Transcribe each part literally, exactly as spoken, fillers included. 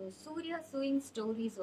So Surya Sewing Stories.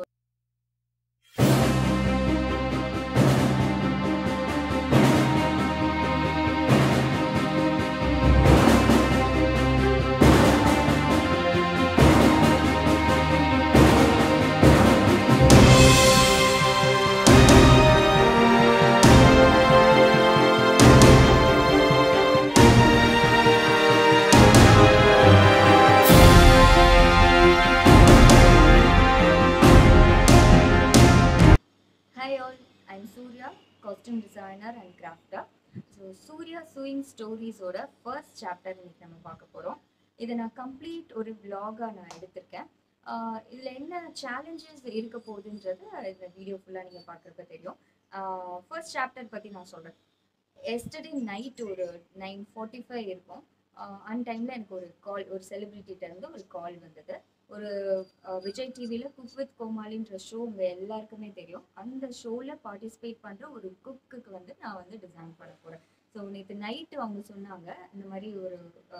Hi all, I'm Surya, costume designer and crafter. So Surya Sewing Stories oda first chapter இன்னைக்கு நம்ம பார்க்க போறோம். இதை நான் complete ஒரு vlog-ஆ நான் எடுத்திருக்கேன். இதில் என்ன challenges இருக்க போகுதுன்றது இந்த வீடியோ ஃபுல்லாக நீங்கள் பார்க்குறப்ப தெரியும். ஃபர்ஸ்ட் சாப்டர் பற்றி நான் சொல்கிறேன். எஸ்டர்டே நைட் ஒரு நைன் ஃபார்ட்டி ஃபைவ் இருக்கும். அந்த டைமில் எனக்கு ஒரு கால், ஒரு செலிபிரிட்டிகிட்டேருந்து ஒரு கால் வந்தது. ஒரு விஜய் டிவியில் குக் வித் கோமாளின்ற ஷோ உங்கள் எல்லாருக்குமே தெரியும். அந்த ஷோவில் பார்ட்டிசிபேட் பண்ணுற ஒரு குக்குக்கு வந்து நான் வந்து டிசைன் பண்ண போகிறேன். ஸோ நேற்று நைட்டு அவங்க சொன்னாங்க, இந்த மாதிரி ஒரு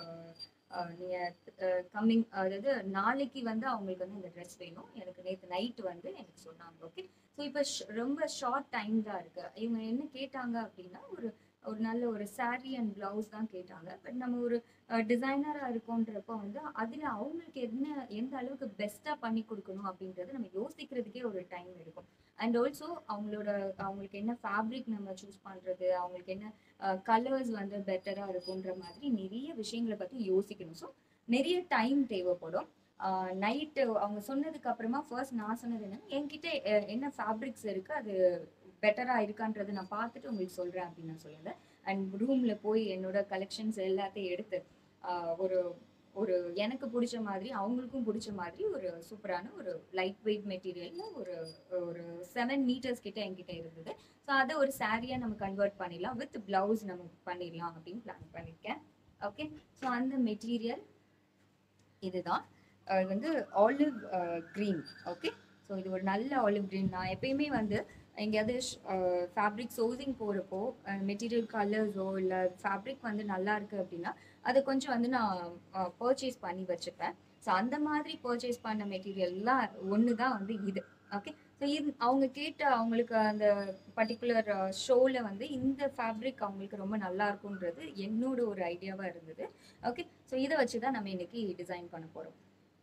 நீங்கள் கம்மிங், அதாவது நாளைக்கு வந்து அவங்களுக்கு வந்து இந்த ட்ரெஸ் வேணும். எனக்கு நேற்று நைட்டு வந்து எனக்கு சொன்னாங்க. ஓகே, ஸோ இப்போ ரொம்ப ஷார்ட் டைம் தான் இருக்குது. இவங்க என்ன கேட்டாங்க அப்படின்னா, ஒரு ஒரு நல்ல ஒரு சாரீ அண்ட் ப்ளவுஸ் தான் கேட்டாங்க. பட் நம்ம ஒரு டிசைனராக இருக்கோன்றப்போ வந்து அதில் அவங்களுக்கு என்ன எந்த அளவுக்கு பெஸ்ட்டாக பண்ணி கொடுக்கணும் அப்படின்றது நம்ம யோசிக்கிறதுக்கே ஒரு டைம் எடுக்கும். அண்ட் ஆல்சோ அவங்களோட அவங்களுக்கு என்ன ஃபேப்ரிக் நம்ம சூஸ் பண்ணுறது, அவங்களுக்கு என்ன கலர்ஸ் வந்து பெட்டராக இருக்குன்ற மாதிரி நிறைய விஷயங்களை பற்றி யோசிக்கணும். ஸோ நிறைய டைம் தேவைப்படும். நைட்டு அவங்க சொன்னதுக்கு அப்புறமா ஃபர்ஸ்ட் நான் சொன்னது என்னன்னா, என்கிட்ட என்ன ஃபேப்ரிக்ஸ் இருக்குது, அது பெட்டராக இருக்கான்றது நான் பார்த்துட்டு உங்களுக்கு சொல்கிறேன் அப்படின்னு நான் சொல்லியிருந்தேன். அண்ட் ரூமில் போய் என்னோட கலெக்ஷன்ஸ் எல்லாத்தையும் எடுத்து ஒரு ஒரு எனக்கு பிடிச்ச மாதிரி அவங்களுக்கும் பிடிச்ச மாதிரி ஒரு சூப்பரான ஒரு லைட் வெயிட் மெட்டீரியலில் ஒரு ஒரு செவன் மீட்டர்ஸ் கிட்ட என்கிட்ட இருந்தது. ஸோ அதை ஒரு சாரியாக நம்ம கன்வெர்ட் பண்ணிடலாம், வித் ப்ளவுஸ் நம்ம பண்ணிடலாம் அப்படின்னு பிளான் பண்ணியிருக்கேன். ஓகே, ஸோ அந்த மெட்டீரியல் இதுதான். அது வந்து ஆலிவ் க்ரீன். ஓகே, ஸோ இது ஒரு நல்ல ஆலிவ் க்ரீன். நான் எப்பயுமே வந்து எங்கேயாவது ஃபேப்ரிக் சோர்சிங் போகிறப்போ மெட்டீரியல் கலர்ஸோ இல்லை ஃபேப்ரிக் வந்து நல்லா இருக்குது அப்படின்னா அதை கொஞ்சம் வந்து நான் பர்ச்சேஸ் பண்ணி வச்சுப்பேன். ஸோ அந்த மாதிரி பர்ச்சேஸ் பண்ண மெட்டீரியல்லாம் ஒன்று தான் வந்து இது. ஓகே, ஸோ இது அவங்க கேட்ட அவங்களுக்கு அந்த பர்டிகுலர் ஷோவில் வந்து இந்த ஃபேப்ரிக் அவங்களுக்கு ரொம்ப நல்லா இருக்குன்றது என்னோட ஒரு ஐடியாவாக இருந்தது. ஓகே, ஸோ இதை வச்சு தான் நம்ம இன்னைக்கு டிசைன் பண்ண போகிறோம்.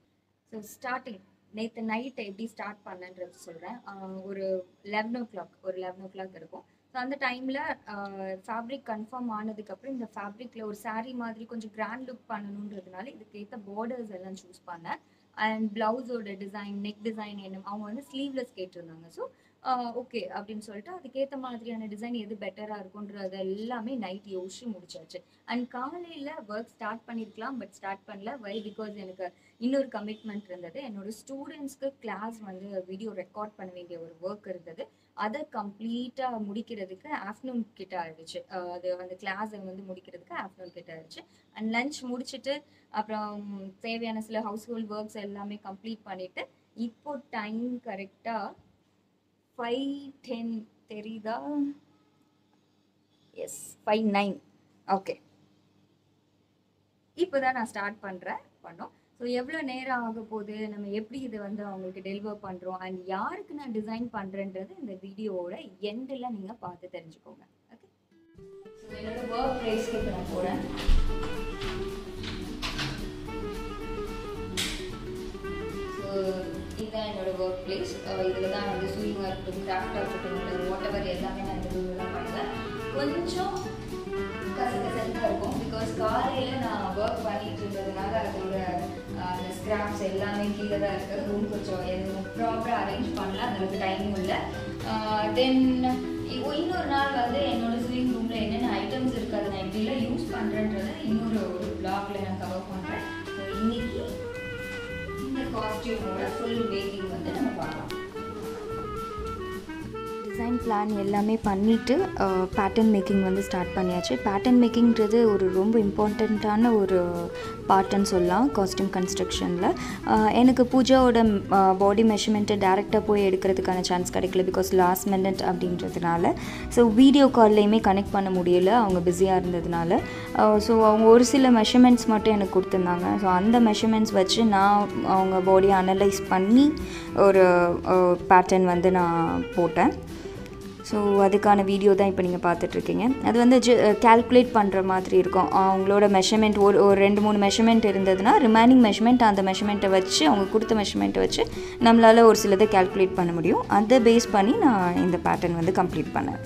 ஸோ ஸ்டார்டிங் நேற்று நைட்டை எப்படி ஸ்டார்ட் பண்ணன்றது சொல்கிறேன். ஒரு லெவன் ஓ கிளாக் ஒரு லெவன் ஓ கிளாக் இருக்கும். ஸோ அந்த டைமில் ஃபேப்ரிக் கன்ஃபார்ம் ஆனதுக்கப்புறம் இந்த ஃபேப்ரிக்கில் ஒரு சாரீ மாதிரி கொஞ்சம் கிராண்ட் லுக் பண்ணணுன்றதுனால இதுக்கேற்ற பார்டர்ஸ் எல்லாம் சூஸ் பண்ணேன். அண்ட் ப்ளவுஸோட டிசைன், நெக் டிசைன் என்ன அவங்க வந்து ஸ்லீவ்லெஸ் கேட்டிருந்தாங்க. ஸோ ஓகே அப்படின்னு சொல்லிட்டு அதுக்கேற்ற மாதிரியான டிசைன் எது பெட்டராக இருக்குன்றது எல்லாமே நைட் யோசிச்சு முடிச்சாச்சு. அண்ட் காலையில் ஒர்க் ஸ்டார்ட் பண்ணியிருக்கலாம், பட் ஸ்டார்ட் பண்ணல. வை, பிகாஸ் எனக்கு இன்னொரு கமிட்மெண்ட் இருந்தது. என்னோட ஸ்டூடெண்ட்ஸ்க்கு கிளாஸ் வந்து வீடியோ ரெக்கார்ட் பண்ண வேண்டிய ஒரு ஒர்க் இருந்தது. அதை கம்ப்ளீட்டாக முடிக்கிறதுக்கு ஆஃப்டர்நூன் கிட்ட ஆயிடுச்சு. அது அந்த கிளாஸை வந்து முடிக்கிறதுக்கு ஆஃப்டர்நூன் கிட்ட ஆயிடுச்சு. அண்ட் லஞ்ச் முடிச்சுட்டு அப்புறம் தேவையான சில ஹவுஸ் ஹோல்ட் ஒர்க்ஸ் எல்லாமே கம்ப்ளீட் பண்ணிவிட்டு இப்போ டைம் கரெக்டாக ஃபைவ் டென் தெரியுதா? Yes, five nine. ஓகே, இப்போ தான் நான் ஸ்டார்ட் பண்ணுறேன் பண்ணோம். ஸோ எவ்வளோ நேரம் ஆக போகுது, நம்ம எப்படி இதை வந்து அவங்களுக்கு டெலிவர் பண்ணுறோம், அண்ட் யாருக்கு நான் டிசைன் பண்ணுறேன்றது இந்த வீடியோவோட எண்டில் நீங்கள் பார்த்து தெரிஞ்சுக்கோங்க. ஓகே, ஸோ என்னோட ஒர்க் ப்ளேஸ்க்கு இப்போ நான் போகிறேன். ஸோ இதுதான் என்னோட ஒர்க் பிளேஸ். இதில் தான் வந்து சூயிங்காக இருக்கட்டும், கிராஃப்டாக இருக்கட்டும், இல்லை வாட் எவர் எல்லாமே நான் இந்த ரூம்லாம் பண்ணுவேன். கொஞ்சம் கசகசன்னு இருக்கும், பிகாஸ் காலையில் நான் ஒர்க் பண்ணிட்டு இருந்ததுனால அதோட அந்த ஸ்கிராப்ஸ் எல்லாமே கீழே தான் இருக்குது. ரூம் கொஞ்சம் எதுவும் ப்ராப்பராக அரேஞ்ச் பண்ணல, அதுக்கு டைமும் இல்லை. தென் இன்னொரு நாள் வந்து என்னோட ஸ்விங் ரூமில் என்னென்ன ஐட்டம்ஸ் இருக்குது, அதை நான் எப்படிலாம் யூஸ் பண்ணுறேன்றதை இன்னொரு ஒரு பிளாக்ல நான் கவர் பண்ணுறேன். ஸோ இன்னைக்கு இந்த காஸ்டியூமோட ஃபுல் மேக்கிங் வந்து நம்ம பார்க்கலாம். டிசைன் பிளான் எல்லாமே பண்ணிவிட்டு பேட்டர்ன் மேக்கிங் வந்து ஸ்டார்ட் பண்ணியாச்சு. பேட்டர்ன் மேக்கிங்கிறது ஒரு ரொம்ப இம்பார்ட்டண்ட்டான ஒரு பார்ட்டுன்னு சொல்லலாம் காஸ்டியூம் கன்ஸ்ட்ரக்ஷனில். எனக்கு பூஜாவோட பாடி மெஷர்மெண்ட்டை டேரெக்டாக போய் எடுக்கிறதுக்கான சான்ஸ் கிடைக்கல, பிகாஸ் லாஸ்ட் மினிட் அப்படின்றதுனால. ஸோ வீடியோ கால்லையுமே கனெக்ட் பண்ண முடியல, அவங்க பிஸியாக இருந்ததுனால. ஸோ அவங்க ஒரு சில மெஷர்மெண்ட்ஸ் மட்டும் எனக்கு கொடுத்துருந்தாங்க. ஸோ அந்த மெஷர்மெண்ட்ஸ் வச்சு நான் அவங்க பாடியை அனலைஸ் பண்ணி ஒரு பேட்டர்ன் வந்து நான் போட்டேன். ஸோ அதுக்கான வீடியோ தான் இப்போ நீங்கள் பார்த்துட்ருக்கீங்க. அது வந்து ஜ கேல்குலேட் பண்ணுற மாதிரி இருக்கும். அவங்களோட மெஷர்மெண்ட் ஒரு ஒரு ரெண்டு மூணு மெஷர்மெண்ட் இருந்ததுன்னா ரிமைனிங் மெஷர்மெண்ட் அந்த மெஷர்மெண்ட்டை வச்சு, அவங்க கொடுத்த மெஷர்மெண்ட்டை வச்சு நம்மளால் ஒரு சிலதை கேல்குலேட் பண்ண முடியும். அதை பேஸ் பண்ணி நான் இந்த பேட்டர்ன் வந்து கம்ப்ளீட் பண்ணேன்.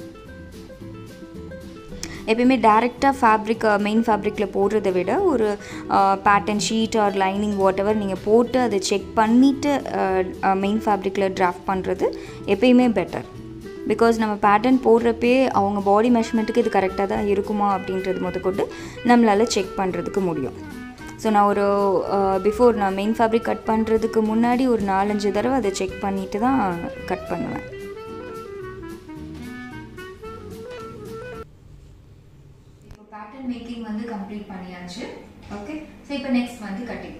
எப்பயுமே டேரெக்டாக ஃபேப்ரிக் மெயின் ஃபேப்ரிக்கில் போடுறத விட ஒரு pattern sheet or lining whatever நீங்கள் போட்டு அதை செக் பண்ணிவிட்டு மெயின் ஃபேப்ரிக்கில் டிராஃப்ட் பண்ணுறது எப்பயுமே பெட்டர். பிகாஸ் நம்ம பேட்டர்ன் போடுறப்பே அவங்க பாடி மெஷர்மெண்ட்டுக்கு இது கரெக்டாக தான் இருக்குமா அப்படின்றது முதற்கொண்டு நம்மளால் செக் பண்ணுறதுக்கு முடியும். ஸோ நான் ஒரு பிஃபோர் நான் மெயின் ஃபேப்ரிக் கட் பண்ணுறதுக்கு முன்னாடி ஒரு நாலஞ்சு தடவை அதை செக் பண்ணிவிட்டு தான் கட் பண்ணுவேன். இப்போ பேட்டர்ன் மேக்கிங் வந்து கம்ப்ளீட் பண்ணியாச்சு. ஓகே, ஸோ இப்போ நெக்ஸ்ட் வந்து கட்டிங்.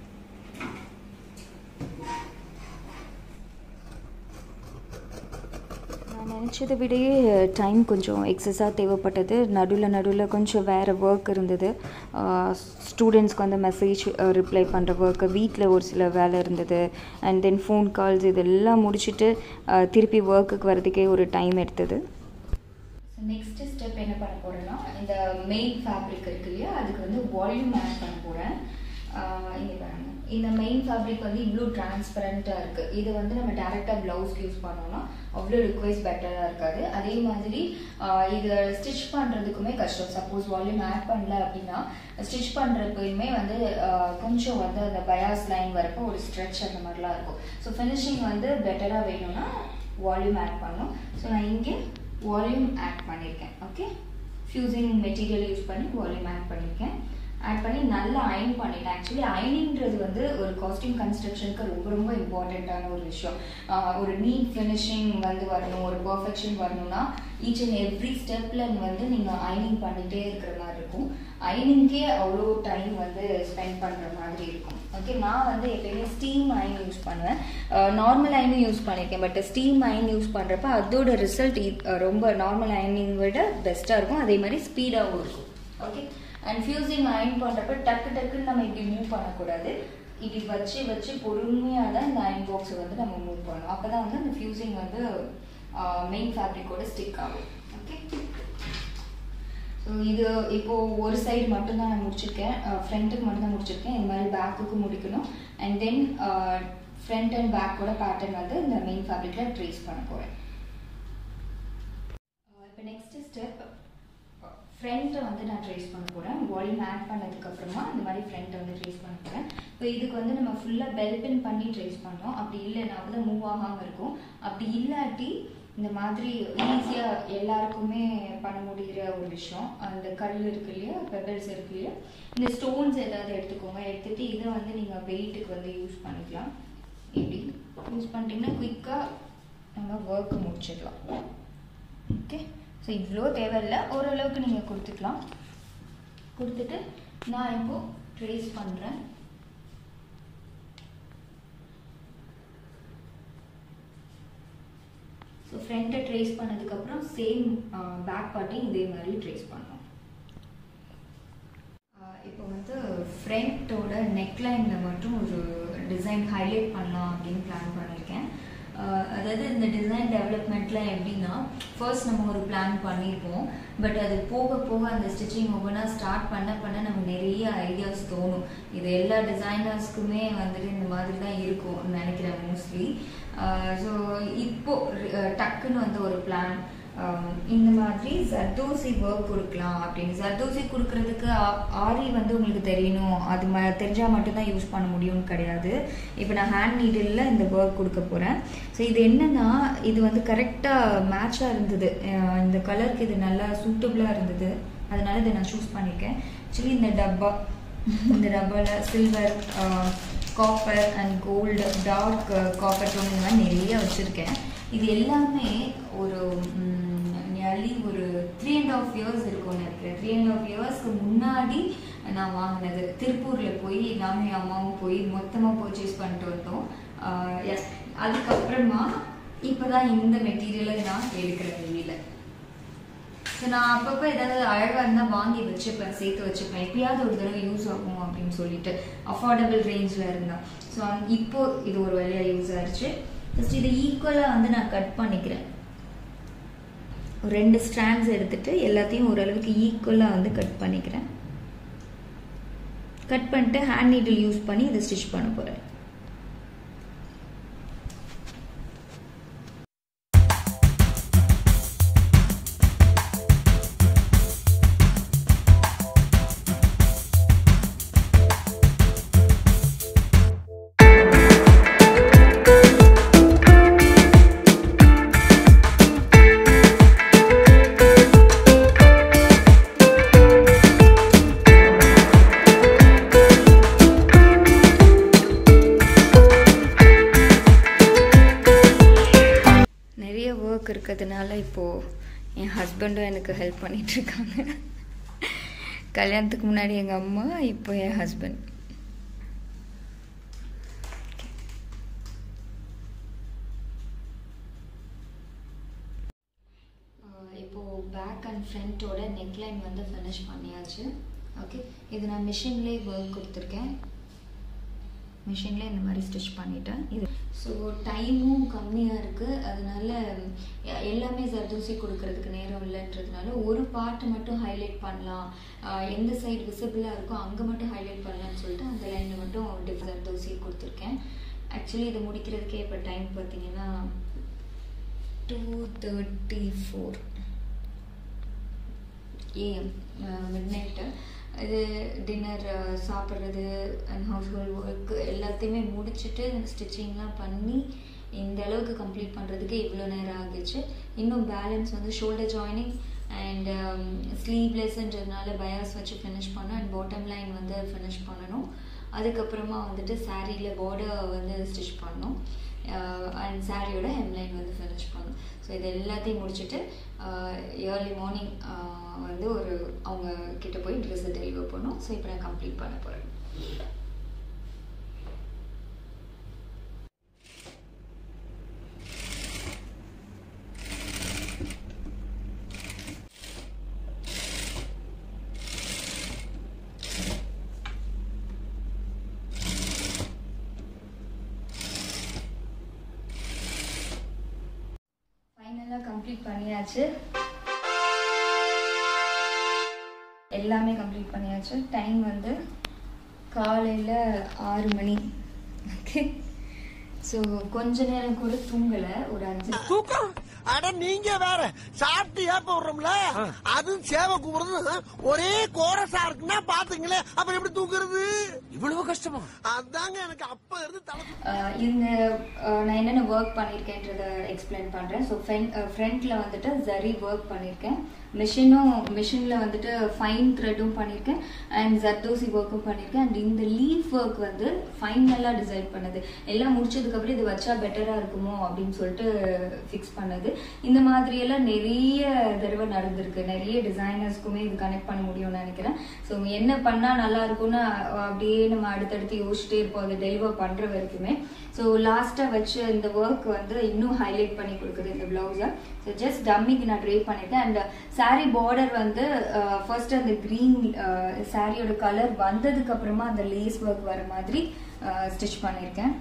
நினச்சதை விடையே டைம் கொஞ்சம் எக்ஸஸாக தேவைப்பட்டது. நடுவில் நடுவில் கொஞ்சம் வேறு ஒர்க் இருந்தது. ஸ்டூடெண்ட்ஸ்க்கு வந்து மெசேஜ் ரிப்ளை பண்ணுற ஒர்க்கு, வீட்டில் ஒரு சில வேலை இருந்தது. அண்ட் தென் ஃபோன் கால்ஸ் இதெல்லாம் முடிச்சுட்டு திருப்பி ஒர்க்குக்கு வரதுக்கே ஒரு டைம் எடுத்தது. நெக்ஸ்ட் ஸ்டெப் என்ன பண்ண போகிறேன்னா, இந்த மெயின் ஃபேப்ரிக் இருக்கு இல்லையா, அதுக்கு வந்து வால்யூம் ஆட் பண்ண போகிறேன். இங்கே பாருங்க, இந்த மெயின் ஃபேப்ரிக் வந்து இவ்வளோ டிரான்ஸ்பரண்ட்டாக இருக்குது. இது வந்து நம்ம டேரெக்டாக ப்ளவுஸ்க்கு யூஸ் பண்ணோம்னா அவ்வளோ ரிக்வெஸ்ட் பெட்டராக இருக்காது. அதே மாதிரி இதை ஸ்டிச் பண்ணுறதுக்குமே கஷ்டம். சப்போஸ் வால்யூம் ஆட் பண்ணல அப்படின்னா ஸ்டிச் பண்ணுறப்பயுமே வந்து கொஞ்சம் வந்து அந்த பயாஸ் லைன் வரப்போ ஒரு ஸ்ட்ரெச் அந்த மாதிரிலாம் இருக்கும். ஸோ ஃபினிஷிங் வந்து பெட்டராக வேணும்னா வால்யூம் ஆட் பண்ணணும். ஸோ நான் இங்கே வால்யூம் ஆட் பண்ணியிருக்கேன். ஓகே, ஃபியூசிங் மெட்டீரியல் யூஸ் பண்ணி வால்யூம் ஆட் பண்ணியிருக்கேன். ஆட் பண்ணி நல்லா அயன் பண்ணிட்டேன். ஆக்சுவலி அயனிங்கிறது வந்து ஒரு காஸ்டியூம் கன்ஸ்ட்ரக்ஷனுக்கு ரொம்ப ரொம்ப இம்பார்ட்டண்ட்டான ஒரு விஷயம். ஒரு நீட் ஃபினிஷிங் வந்து வரணும், ஒரு பர்ஃபெக்ஷன் வரணும்னா ஈச் அண்ட் எவ்ரி ஸ்டெப்பில் வந்து நீங்கள் அயனிங் பண்ணிகிட்டே இருக்கிற மாதிரி இருக்கும். அயனிங்கே அவ்வளோ டைம் வந்து ஸ்பெண்ட் பண்ணுற மாதிரி இருக்கும். ஓகே, நான் வந்து எப்பயுமே ஸ்டீம் அயன் யூஸ் பண்ணுவேன். நார்மல் அயனும் யூஸ் பண்ணியிருக்கேன். பட் ஸ்டீம் அயன் யூஸ் பண்ணுறப்ப அதோட ரிசல்ட் ரொம்ப நார்மல் அயனிங் விட பெஸ்ட்டாக இருக்கும். அதே மாதிரி ஸ்பீடாகவும் இருக்கும். ஓகே, அண்ட் ஃபியூசிங் அயன் பண்ணுறப்ப டக்கு டக்குன்னு நம்ம இப்படி மூவ் பண்ணக்கூடாது. இப்படி வச்சு வச்சு பொறுமையாக தான் இந்த அயன் பாக்ஸை வந்து நம்ம மூவ் பண்ணணும். அப்போ தான் வந்து அந்த ஃபியூசிங் வந்து மெயின் ஃபேப்ரிக்கோட ஸ்டிக் ஆகும். ஓகே, ஸோ இது இப்போது ஒரு சைடு மட்டும்தான் நான் முடிச்சிருக்கேன், ஃப்ரண்ட்டுக்கு மட்டும்தான் முடிச்சிருக்கேன். இந்த மாதிரி பேக்குக்கு முடிக்கணும். அண்ட் தென் ஃப்ரண்ட் அண்ட் பேக்கோட பேட்டர்ன் வந்து இந்த மெயின் ஃபேப்ரிக்கில் ட்ரேஸ் பண்ண போகிறேன். இப்போ நெக்ஸ்ட் ஸ்டெப் ஃப்ரண்ட்டை வந்து நான் ட்ரேஸ் பண்ண போகிறேன். வால்யூம் ஆட் பண்ணதுக்கப்புறமா இந்த மாதிரி ஃப்ரண்ட்டை வந்து ட்ரேஸ் பண்ண போகிறேன். இப்போ இதுக்கு வந்து நம்ம ஃபுல்லாக பெல் பின் பண்ணி ட்ரேஸ் பண்ணோம். அப்படி இல்லைன்னா அப்போ தான் மூவ் ஆகாமல் இருக்கும். அப்படி இல்லாட்டி இந்த மாதிரி ஈஸியாக எல்லாருக்குமே பண்ண முடிகிற ஒரு விஷயம், அந்த கல் இருக்கு இல்லையா, பெபல்ஸ் இருக்கு இல்லையா, இந்த ஸ்டோன்ஸ் ஏதாவது எடுத்துக்கோங்க. எடுத்துகிட்டு இதை வந்து நீங்கள் வெயிட்டுக்கு வந்து யூஸ் பண்ணிக்கலாம். இப்படி யூஸ் பண்ணிட்டீங்கன்னா குயிக்காக நம்ம ஒர்க்கு முடிச்சிடலாம். ஓகே, ஸோ இவ்வளோ தேவையில்லை, ஓரளவுக்கு நீங்கள் கொடுத்துக்கலாம். கொடுத்துட்டு நான் இப்போது ட்ரேஸ் பண்ணுறேன். ஸோ ஃப்ரண்ட்டை ட்ரேஸ் பண்ணதுக்கப்புறம் சேம் பேக் பார்ட்டையும் இதே மாதிரி ட்ரேஸ் பண்ணோம். இப்போ வந்து ஃப்ரண்ட்டோட நெக்லைனில் மட்டும் ஒரு டிசைன் ஹைலைட் பண்ணலாம் அப்படின்னு பிளான் பண்ணியிருக்கேன். அதாவது இந்த டிசைன் டெவலப்மெண்ட்டில் எப்படின்னா, ஃபர்ஸ்ட் நம்ம ஒரு பிளான் பண்ணியிருப்போம். பட் அது போக போக அந்த ஸ்டிச்சிங் ஒவ்வொன்றா ஸ்டார்ட் பண்ண பண்ண நமக்கு நிறைய ஐடியாஸ் தோணும். இது எல்லா டிசைனர்ஸ்க்குமே வந்துட்டு இந்த மாதிரி தான் இருக்கும் நினைக்கிறேன் மோஸ்ட்லி. ஸோ இப்போது டக்குன்னு வந்து ஒரு பிளான், இந்த மாதிரி ஜர்தோசி ஒர்க் கொடுக்கலாம் அப்படின்னு. ஜர்தோசி கொடுக்கறதுக்கு ஆரி வந்து உங்களுக்கு தெரியணும், அது ம தெரிஞ்சால் மட்டும்தான் யூஸ் பண்ண முடியும்னு கிடையாது. இப்போ நான் ஹேண்ட் நீடில் இந்த ஒர்க் கொடுக்க போகிறேன். ஸோ இது என்னென்னா, இது வந்து கரெக்டாக மேட்சாக இருந்தது, இந்த கலருக்கு இது நல்லா சூட்டபுளாக இருந்தது. அதனால இதை நான் சூஸ் பண்ணியிருக்கேன். ஆக்சுவலி இந்த டப்பா, இந்த டப்பாவில் silver, copper and gold, dark copper tone இந்த மாதிரி நிறைய வச்சுருக்கேன். இது எல்லாமே ஒரு நியர்லி ஒரு த்ரீ அண்ட் ஆஃப் இயர்ஸ் இருக்கும் நினைக்கிறேன். த்ரீ அண்ட் ஆஃப் இயர்ஸ்க்கு முன்னாடி நான் வாங்கினது. திருப்பூரில் போய் நானும் அம்மாவும் போய் மொத்தமாக பர்ச்சேஸ் பண்ணிட்டு வந்தோம். அதுக்கப்புறமா இப்போ தான் இந்த மெட்டீரியலை நான் எடுக்கிறேன் வெளியில். ஸோ நான் அப்பப்போ ஏதாவது அழகாக இருந்தால் வாங்கி வச்சுப்பேன், சேர்த்து வச்சுப்பேன், எப்பயாவது ஒரு தடவை யூஸ் ஆகும் அப்படின்னு சொல்லிட்டு, அஃபோர்டபுள் ரேஞ்சில் இருந்தால். ஸோ இப்போது இது ஒரு வழியாக யூஸ் ஆயிடுச்சு. ஃபஸ்ட் இதை ஈக்குவலாக வந்து நான் கட் பண்ணிக்கிறேன். ஒரு ரெண்டு ஸ்ட்ராண்ட்ஸ் எடுத்துகிட்டு எல்லாத்தையும் ஓரளவுக்கு ஈக்குவலாக வந்து கட் பண்ணிக்கிறேன். கட் பண்ணிட்டு ஹேண்ட் நீடில் யூஸ் பண்ணி இதை ஸ்டிச் பண்ண போகிறேன். இருக்கிறதுனால இப்போது என் ஹஸ்பண்டும் எனக்கு ஹெல்ப் பண்ணிகிட்ருக்காங்க. கல்யாணத்துக்கு முன்னாடி எங்கள் அம்மா, இப்போ என் ஹஸ்பண்ட். இப்போது பேக் அண்ட் ஃப்ரண்ட்டோட நெக்லைன் வந்து ஃபினிஷ் பண்ணியாச்சு. ஓகே, இது நான் மிஷின்லேயே ஒர்க் கொடுத்துருக்கேன். மிஷின்லேயே இந்த மாதிரி ஸ்டிச் பண்ணிட்டேன். இது ஸோ டைமும் கம்மியாக இருக்குது, அதனால எல்லாமே ஜர்தோசி கொடுக்கறதுக்கு நேரம் இல்லைன்றதுனால ஒரு பார்ட் மட்டும் ஹைலைட் பண்ணலாம், எந்த சைடு விசிபிளாக இருக்கோ அங்கே மட்டும் ஹைலைட் பண்ணலான்னு சொல்லிட்டு அந்த லைனில் மட்டும் டிஃப் ஜர்தோசி கொடுத்துருக்கேன். ஆக்சுவலி இதை முடிக்கிறதுக்கே இப்போ டைம் பார்த்தீங்கன்னா two thirty four AM midnight. இது டின்னர் சாப்பிட்றது அண்ட் ஹவுஸ் ஹோல்ட் ஒர்க்கு எல்லாத்தையுமே முடிச்சுட்டு ஸ்டிச்சிங்லாம் பண்ணி இந்த அளவுக்கு கம்ப்ளீட் பண்ணுறதுக்கு இவ்வளோ நேரம் ஆகிடுச்சு. இன்னும் பேலன்ஸ் வந்து ஷோல்டர் ஜாயினிங் அண்ட் ஸ்லீவ்லெஸ்ன்றதுனால பயாஸ் வச்சு ஃபினிஷ் பண்ணோம் அண்ட் பாட்டம் லைன் வந்து ஃபினிஷ் பண்ணணும். அதுக்கப்புறமா வந்துட்டு சாரியில் பார்டர் வந்து ஸ்டிச் பண்ணணும் அண்ட் சாரியோட ஹெம்லைன் வந்து ஃபினிஷ் பண்ணணும். ஸோ இது எல்லாத்தையும் முடிச்சுட்டு ஏர்லி மார்னிங் வந்து ஒரு அவங்க கிட்ட போய் ட்ரெஸ்ஸை டெலிவர் பண்ணோம். ஸோ இப்போ நான் கம்ப்ளீட் பண்ண போகிறேன். ஃபைனலாக கம்ப்ளீட் பண்ணியாச்சு, எல்லாமே கம்ப்ளீட் பண்ணியாச்சு. டைம் வந்து காலையில் ஆறு மணி. ஓகே, ஸோ கொஞ்ச நேரம் கூட தூங்கலை, ஒரு அஞ்சு தூக்கம். அட நீங்க வேற சாப்பிட்டு ஏப்ப விடுறோம்ல, அதுவும் சேவை கூப்பிடுறது ஒரே கோரஸா இருக்குன்னா பாத்துங்களேன், அப்புறம் எப்படி தூக்குறது? இவ்வளவு கஷ்டமா? அதாங்க எனக்கு அப்ப இருந்து தலை. இந்த நான் என்னென்ன ஒர்க் பண்ணியிருக்கேன்றத எக்ஸ்பிளைன் பண்ணுறேன். ஸோ ஃப்ரண்ட்ல வந்துட்டு ஜரி ஒர்க் பண்ணியிருக்கேன், மிஷினும் மிஷினில் வந்துட்டு ஃபைன் த்ரெட்டும் பண்ணியிருக்கேன் அண்ட் ஜர்தோசி ஒர்க்கும் பண்ணியிருக்கேன். அண்ட் இந்த லீஃப் ஒர்க் வந்து ஃபைனலாக டிசைட் பண்ணது, எல்லாம் முடிச்சதுக்கப்புறம் இது வச்சா பெட்டராக இருக்குமோ அப்படின்னு சொல்லிட்டு ஃபிக்ஸ் பண்ணது. இந்த மாதிரியெல்லாம் நிறைய தடவை நடந்திருக்கு, நிறைய டிசைனர்ஸ்க்குமே இது கனெக்ட் பண்ண முடியும்னு நினைக்கிறேன். ஸோ என்ன பண்ணால் நல்லா இருக்கும்னு அப்படியே நம்ம அடுத்தடுத்து யோசிச்சுட்டே இருப்போம் அதை டெலிவர் பண்ணுற வரைக்குமே. ஸோ லாஸ்ட்டாக வச்சு இந்த ஒர்க் வந்து இன்னும் ஹைலைட் பண்ணி கொடுக்குது இந்த ப்ளவுஸை. ஸோ ஜஸ்ட் டம்மிக்கு நான் ட்ரை பண்ணியிருக்கேன். அண்ட் சாரீ பார்டர் வந்து ஃபர்ஸ்ட் அந்த க்ரீன் சாரியோட கலர் வந்ததுக்கு அப்புறமா அந்த லேஸ் ஒர்க் வர மாதிரி ஸ்டிச் பண்ணியிருக்கேன்.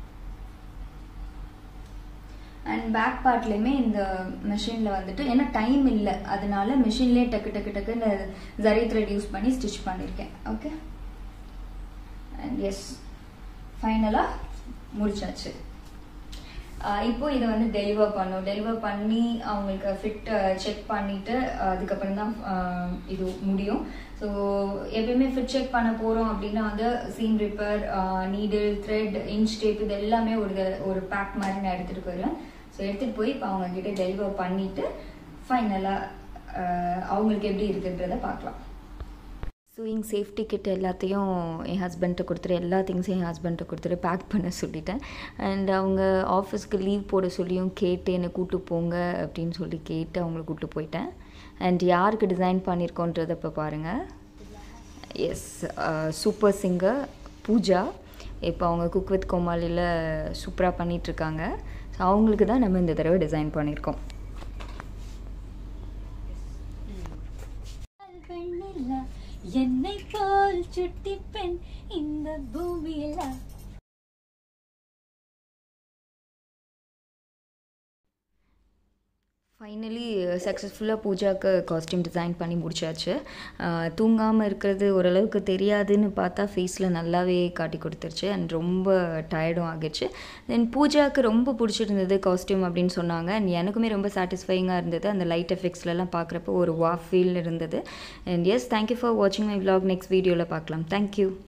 அண்ட் பேக் பார்ட்லேயுமே இந்த மிஷினில் வந்துட்டு ஏன்னா டைம் இல்லை, அதனால மிஷின்லேயே டக்கு டக்கு டக்குன்னு ஜரி த்ரெட் யூஸ் பண்ணி ஸ்டிச் பண்ணியிருக்கேன். ஓகே, அண்ட் எஸ் ஃபைனலாக முடிச்சாச்சு. இப்போ இதை வந்து டெலிவர் பண்ணும், டெலிவர் பண்ணி அவங்களுக்கு ஃபிட் செக் பண்ணிவிட்டு அதுக்கப்புறம் தான் இது முடியும். ஸோ எப்பயுமே ஃபிட் செக் பண்ண போகிறோம் அப்படின்னா வந்து seam ripper, needle, thread, inch tape இது எல்லாமே ஒரு ஒரு பேக் மாதிரி நான் எடுத்துகிட்டு போயிடுவேன். ஸோ எடுத்துகிட்டு போய் இப்போ அவங்கக்கிட்ட டெலிவர் பண்ணிவிட்டு ஃபைனலாக அவங்களுக்கு எப்படி இருக்குன்றதை பார்க்கலாம். சூயிங் சேஃப்டி கிட் எல்லாத்தையும் என் ஹஸ்பண்ட்டை கொடுத்துட்டு எல்லா திங்ஸையும் என் ஹஸ்பண்ட்டை கொடுத்துட்டு பேக் பண்ண சொல்லிட்டேன். அண்ட் அவங்க ஆஃபீஸ்க்கு லீவ் போட சொல்லியும் கேட்டு என்னை கூப்பிட்டு போங்க அப்படின்னு சொல்லி கேட்டு அவங்கள கூப்பிட்டு போயிட்டேன். அண்ட் யாருக்கு டிசைன் பண்ணியிருக்கோன்றதை இப்போ பாருங்கள். எஸ் சூப்பர் சிங்கர் பூஜா இப்போ அவங்க குக் வித் கோமாளியில் சூப்பராக பண்ணிகிட்ருக்காங்க. ஸோ அவங்களுக்கு தான் நம்ம இந்த தடவை டிசைன் பண்ணியிருக்கோம். என்னை போல் சுட்டி பெண் இந்த பூமியில. ஃபைனலி சக்ஸஸ்ஃபுல்லாக பூஜாவுக்கு காஸ்டியூம் டிசைன் பண்ணி முடிச்சாச்சு. தூங்காமல் இருக்கிறது ஓரளவுக்கு தெரியாதுன்னு பார்த்தா ஃபேஸில் நல்லாவே காட்டி கொடுத்துருச்சு அண்ட் ரொம்ப டயர்டும் ஆகிடுச்சு. தென் பூஜாவுக்கு ரொம்ப பிடிச்சிருந்தது காஸ்டியூம் அப்படின்னு சொன்னாங்க. அண்ட் எனக்குமே ரொம்ப சாட்டிஸ்ஃபைங்காக இருந்தது. அந்த லைட் எஃபெக்ட்ஸ்லாம் பார்க்குறப்போ ஒரு வா ஃபீல் இருந்தது. அண்ட் எஸ், தேங்க்யூ ஃபார் வாட்சிங் மை விலாக். நெக்ஸ்ட் வீடியோவில் பார்க்கலாம். தேங்க்யூ.